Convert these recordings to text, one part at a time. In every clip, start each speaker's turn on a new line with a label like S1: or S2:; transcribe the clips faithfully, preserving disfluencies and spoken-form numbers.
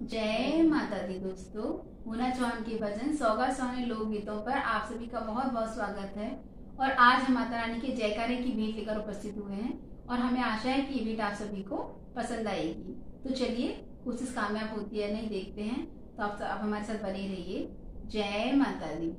S1: जय माता दी दोस्तों। मुन्ना चौहान के भजन सौगा सोने लोकगीतों पर आप सभी का बहुत बहुत स्वागत है। और आज हम माता रानी के जयकारे की भेंट लेकर उपस्थित हुए हैं और हमें आशा है कि ये भेंट आप सभी को पसंद आएगी। तो चलिए कोशिश कामयाब होती है नहीं देखते हैं। तो आप, आप हमारे साथ बने रहिए। जय माता दी।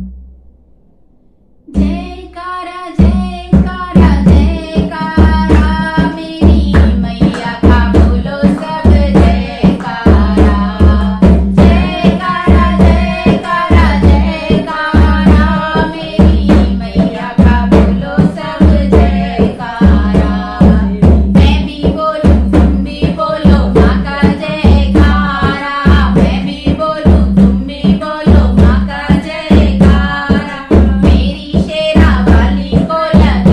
S1: जयकारा जयकारा जयकारा मेरी मैया का बोलो सब जयकारा। जयकारा जयकारा जयकारा मेरी मैया का बोलो सब जयकारा। मैं भी बोलूं तुम भी बोलो माँ का जयकारा। मैं भी बोलूं तुम भी बोलो माँ का जयकारा। मेरी शेरा वाली को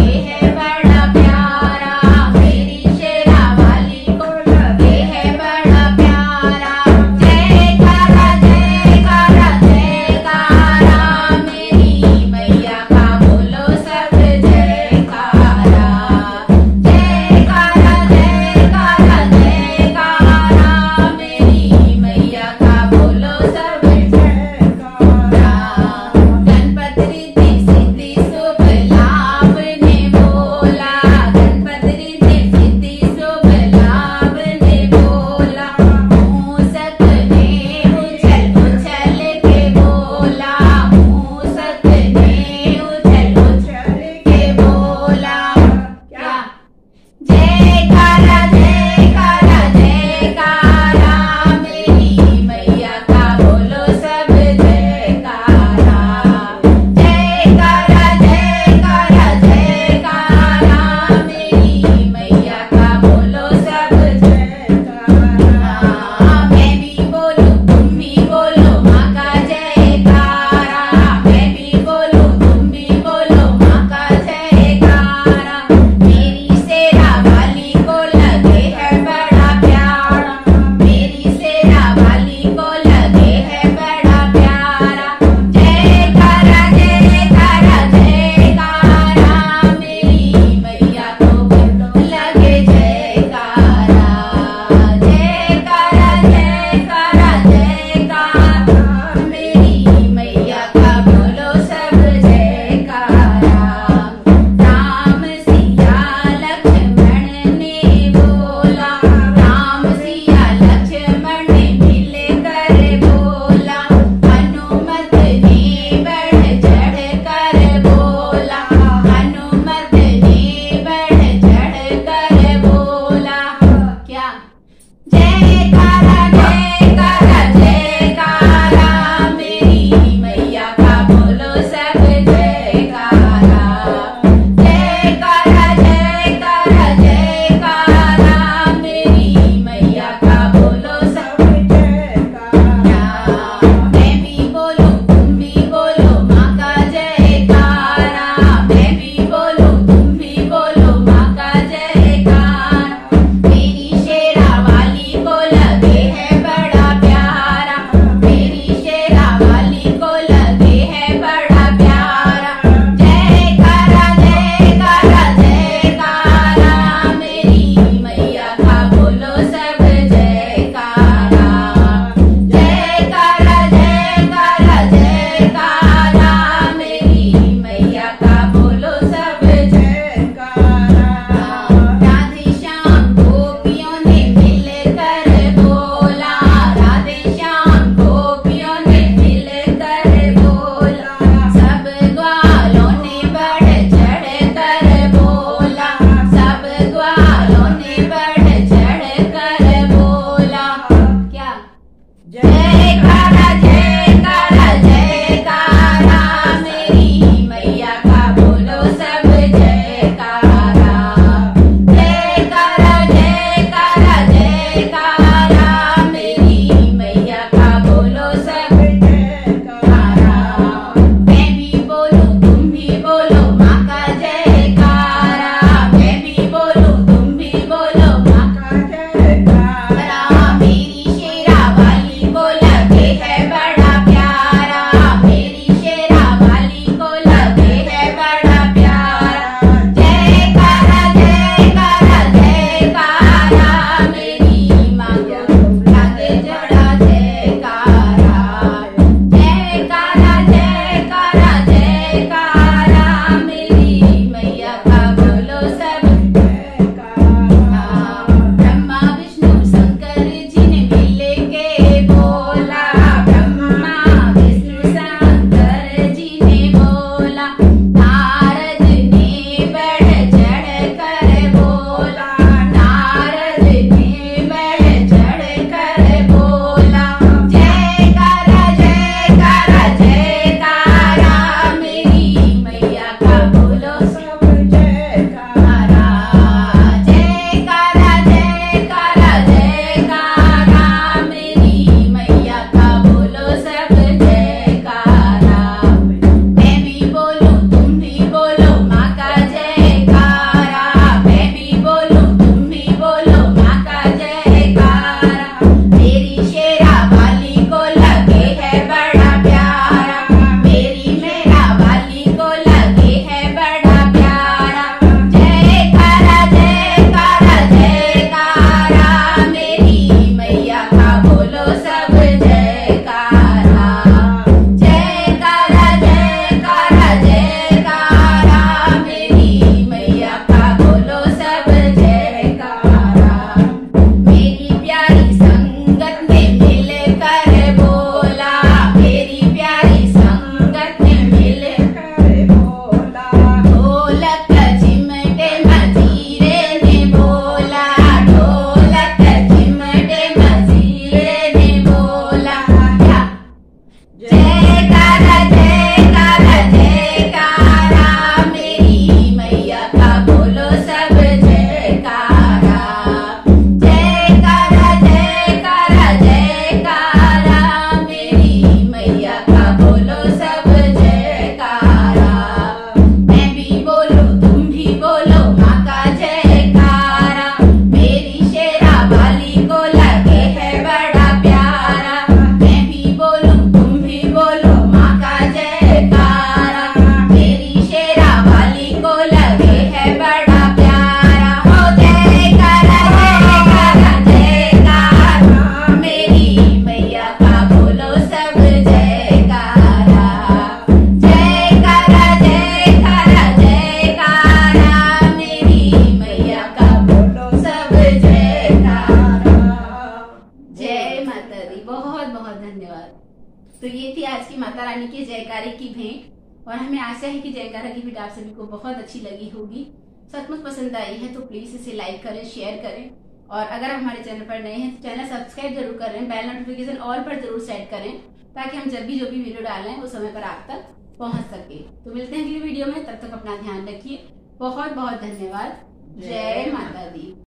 S1: तो ये थी आज की माता रानी के जयकारे की भेंट और हमें आशा है कि जयकारा की भेंट आप सभी को बहुत अच्छी लगी होगी। सचमुच पसंद आई है तो प्लीज इसे लाइक करें, शेयर करें और अगर आप हमारे चैनल पर नए हैं तो चैनल सब्सक्राइब जरूर करें, बेल नोटिफिकेशन ऑल पर जरूर सेट करें ताकि हम जब भी जो भी वीडियो डालें वो समय पर आप तक पहुंच सके। तो मिलते हैं अगली वीडियो में, तब तक अपना ध्यान रखिए। बहुत बहुत धन्यवाद। जय माता दी।